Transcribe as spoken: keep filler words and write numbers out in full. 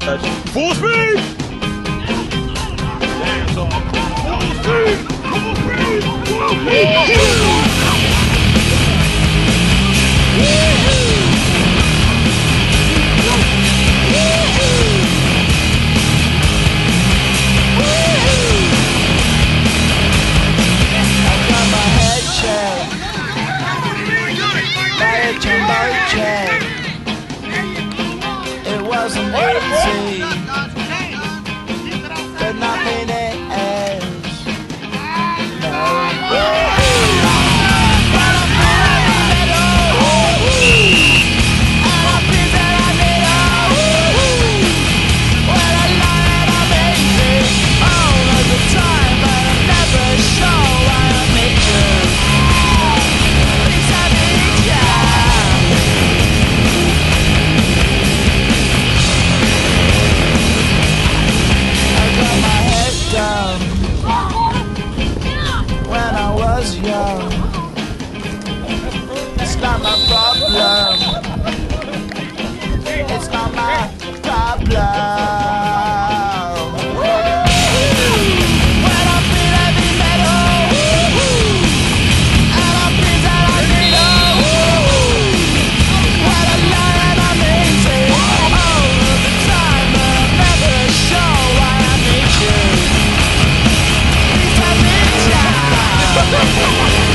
Full speed! Dance on. Full speed! Full speed! Full speed! It wasn't easy, but nothing is. No. When I was young, it's not my problem. It's not my problem. When I feel heavy metal, and I feel that I need a when I lie and I'm easy all of the time, but I'm never sure why I need you. Please tell me.